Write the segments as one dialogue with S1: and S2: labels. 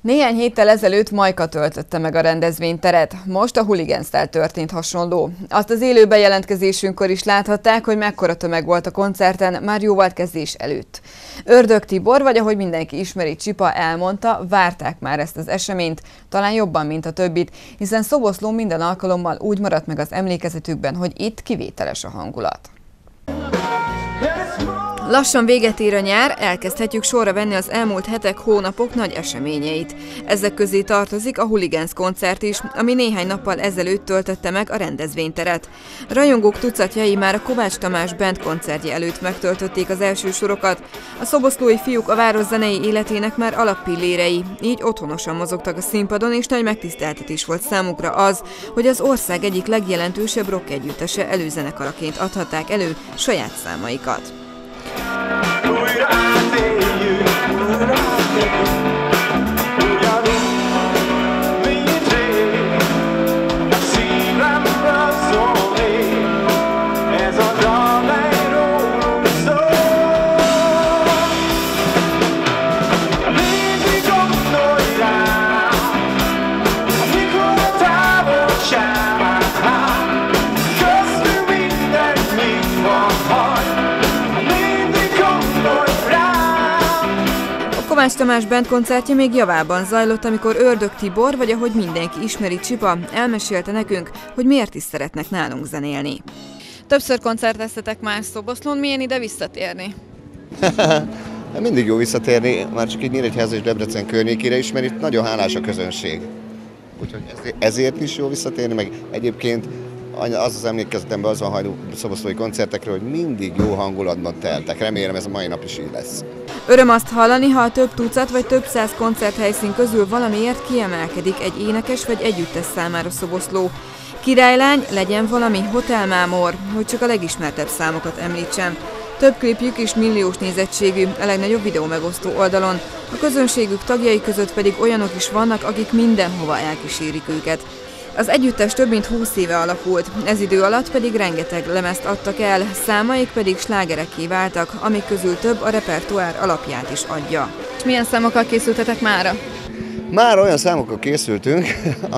S1: Néhány héttel ezelőtt Majka töltötte meg a rendezvényteret. Most a Hooligans-tel történt hasonló. Azt az élő bejelentkezésünkkor is láthatták, hogy mekkora tömeg volt a koncerten már jóval kezdés előtt. Ördög Tibor, vagy ahogy mindenki ismeri, Csipa elmondta, várták már ezt az eseményt, talán jobban, mint a többit, hiszen Szoboszlón minden alkalommal úgy maradt meg az emlékezetükben, hogy itt kivételes a hangulat. Lassan véget ér a nyár, elkezdhetjük sorra venni az elmúlt hetek, hónapok nagy eseményeit. Ezek közé tartozik a Hooligans koncert is, ami néhány nappal ezelőtt töltötte meg a rendezvényteret. Rajongók tucatjai már a Kovács Tamás Band koncertje előtt megtöltötték az első sorokat. A szoboszlói fiúk a város zenei életének már alappillérei, így otthonosan mozogtak a színpadon, és nagy megtiszteltetés volt számukra az, hogy az ország egyik legjelentősebb rock együttese előzenekaraként adhatták elő saját számaikat.
S2: Újra átéljük, mint rég, a szívemről szól ég, ez a dal, mely rólunk szól. Mindig gondolj rám, amikor a távolság, köztünk mindent mind van hagy.
S1: Kovács Tamás Band koncertje még javában zajlott, amikor Ördög Tibor, vagy ahogy mindenki ismeri, Csipa, elmesélte nekünk, hogy miért is szeretnek nálunk zenélni. Többször koncerteztetek már Szoboszlón, milyen ide visszatérni?
S3: Mindig jó visszatérni, már csak így Nyíregyháza és Debrecen környékére is, mert itt nagyon hálás a közönség. Úgyhogy ezért is jó visszatérni, meg egyébként az emlékezetemben az van hajló szoboszlói koncertekről, hogy mindig jó hangulatban teltek. Remélem ez a mai nap is így lesz.
S1: Öröm azt hallani, ha a több tucat vagy több száz koncerthelyszín közül valamiért kiemelkedik egy énekes vagy együttes számára Szoboszló. Királylány, legyen valami Hotelmámor, hogy csak a legismertebb számokat említsem. Több klipjük is milliós nézettségű, a legnagyobb videó megosztó oldalon. A közönségük tagjai között pedig olyanok is vannak, akik mindenhova elkísérik őket. Az együttes több mint 20 éve alakult, ez idő alatt pedig rengeteg lemezt adtak el, számaik pedig slágerekké váltak, amik közül több a repertoár alapját is adja. És milyen számokkal készültetek mára?
S3: Már olyan számokkal készültünk,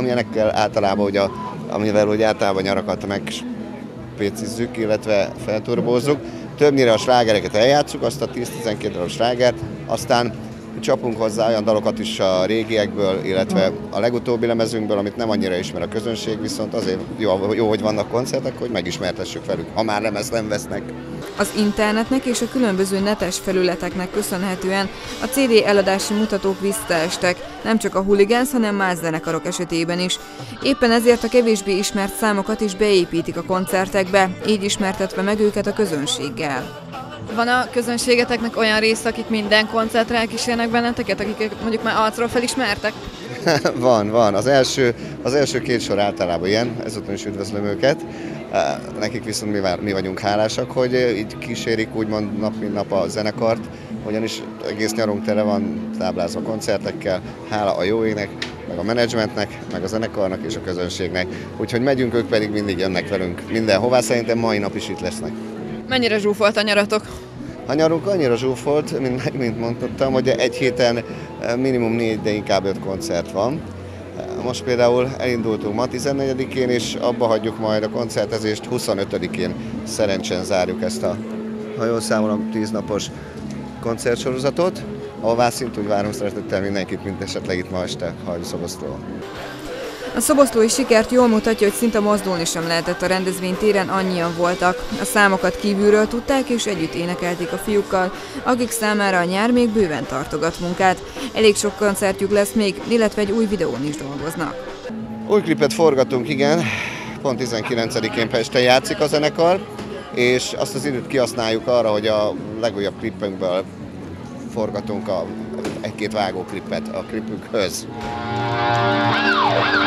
S3: amivel általában nyarakat megspécizzük, illetve felturbózzuk. Többnyire a slágereket eljátszuk, azt a 10-12 darab slágert, aztán csapunk hozzá olyan dalokat is a régiekből, illetve a legutóbbi lemezünkből, amit nem annyira ismer a közönség, viszont azért jó, hogy vannak koncertek, hogy megismertessük velük, ha már lemezt nem vesznek.
S1: Az internetnek és a különböző netes felületeknek köszönhetően a CD eladási mutatók visszaestek, nem csak a Hooligans, hanem más zenekarok esetében is. Éppen ezért a kevésbé ismert számokat is beépítik a koncertekbe, így ismertetve meg őket a közönséggel. Van a közönségeteknek olyan része, akik minden koncertre elkísérnek benneteket, akik mondjuk már arcról felismertek?
S3: Van. Az első két sor általában ilyen, ezúton is üdvözlöm őket. Nekik viszont mi vagyunk hálásak, hogy így kísérik úgymond nap mint nap a zenekart, ugyanis egész nyarunk tele van táblázva koncertekkel, hála a jó ének, meg a menedzsmentnek, meg a zenekarnak és a közönségnek. Úgyhogy megyünk, ők pedig mindig jönnek velünk mindenhová, szerintem mai nap is itt lesznek.
S1: Mennyire zsúfolt a nyaratok?
S3: A nyarunk annyira zsúfolt, mint mondtam, hogy egy héten minimum 4, de inkább 5 koncert van. Most például elindultunk ma 14-én, és abba hagyjuk majd a koncertezést 25-én. Szerencsen zárjuk ezt a, ha jól számolom, 10 napos koncertsorozatot, ahová szintúgy várunk szeretettel mindenkit, mint esetleg itt ma este Hajdú-Szoboszlón.
S1: A szoboszlói sikert jól mutatja, hogy szinte mozdulni sem lehetett a rendezvénytéren, annyian voltak. A számokat kívülről tudták és együtt énekelték a fiúkkal, akik számára a nyár még bőven tartogat munkát. Elég sok koncertjük lesz még, illetve egy új videón is dolgoznak.
S3: Új klipet forgatunk, igen, pont 19-én Pesten játszik a zenekar, és azt az időt kihasználjuk arra, hogy a legújabb klipünkből forgatunk egy-két vágóklipet a klipünkhöz.